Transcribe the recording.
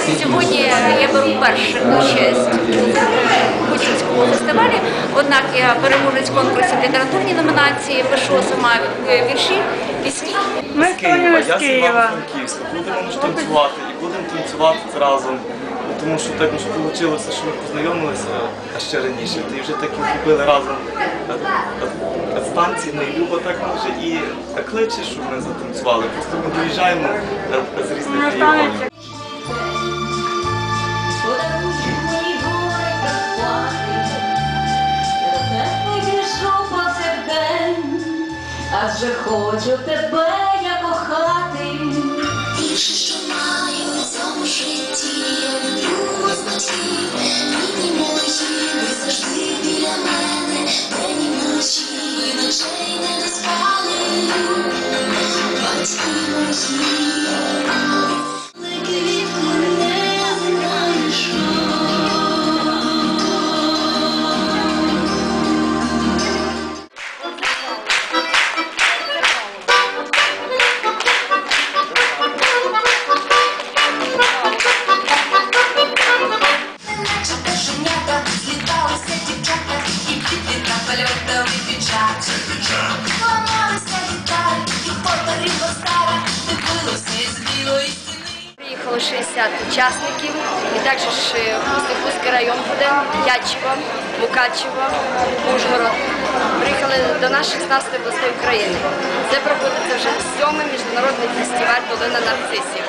Сьогодні я беру першу участь у Путінському фестивалі, однак я переможець конкурсу в літературній номінації, пишу сама вірші, пісні. Ми з Києва. Я з Івано-Франківська. Будемо танцювати і будемо танцювати разом. Тому що так вийшло, що ми познайомилися ще раніше, і вже так і зробили разом станції, ну і Люба так може і кличе, щоб ми затанцювали. Просто ми доїжджаємо з різних регіонів. Адже хочу тебе я кохати. Більше, що маю у цьому житті, я люблю вас батьків, рідні мої, ви завжди біля мене, день і вночі, ви ночей не доспали, батьки мої. Приїхало 60 учасників, і також Пустий район буде, Ячево, Мукачево, Ужгород. Приїхали до нас 16 областей України. Це проводиться вже 7-й міжнародний фестиваль «Долина нарцисів».